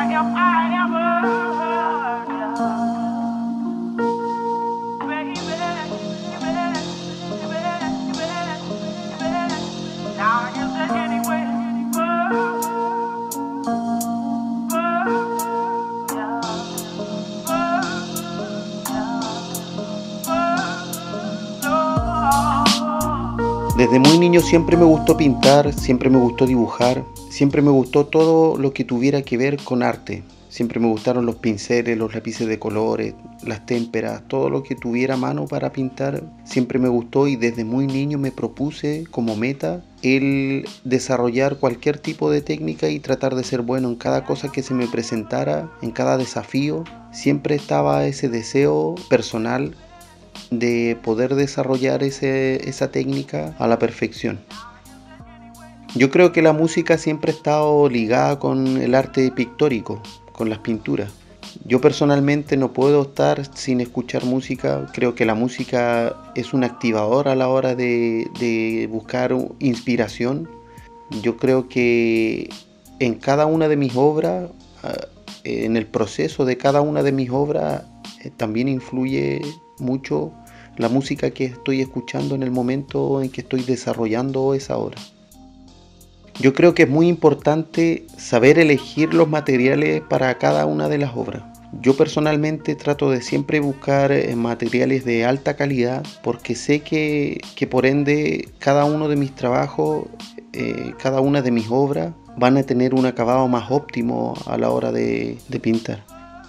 Desde muy niño siempre me gustó pintar, siempre me gustó dibujar, siempre me gustó todo lo que tuviera que ver con arte. Siempre me gustaron los pinceles, los lápices de colores, las témperas, todo lo que tuviera a mano para pintar, siempre me gustó y desde muy niño me propuse como meta el desarrollar cualquier tipo de técnica y tratar de ser bueno en cada cosa que se me presentara, en cada desafío. Siempre estaba ese deseo personal de poder desarrollar esa técnica a la perfección. Yo creo que la música siempre ha estado ligada con el arte pictórico, con las pinturas. Yo personalmente no puedo estar sin escuchar música. Creo que la música es un activador a la hora de buscar inspiración. Yo creo que en cada una de mis obras, en el proceso de cada una de mis obras, también influye mucho la música que estoy escuchando en el momento en que estoy desarrollando esa obra. Yo creo que es muy importante saber elegir los materiales para cada una de las obras. Yo personalmente trato de siempre buscar materiales de alta calidad porque sé que por ende cada uno de mis trabajos, cada una de mis obras van a tener un acabado más óptimo a la hora de pintar.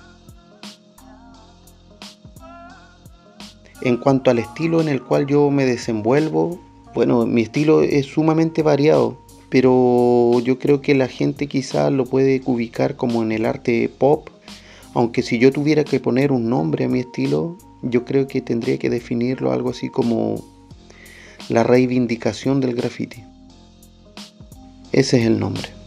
En cuanto al estilo en el cual yo me desenvuelvo, bueno, mi estilo es sumamente variado, pero yo creo que la gente quizás lo puede ubicar como en el arte pop, aunque si yo tuviera que poner un nombre a mi estilo, yo creo que tendría que definirlo algo así como la reivindicación del graffiti. Ese es el nombre.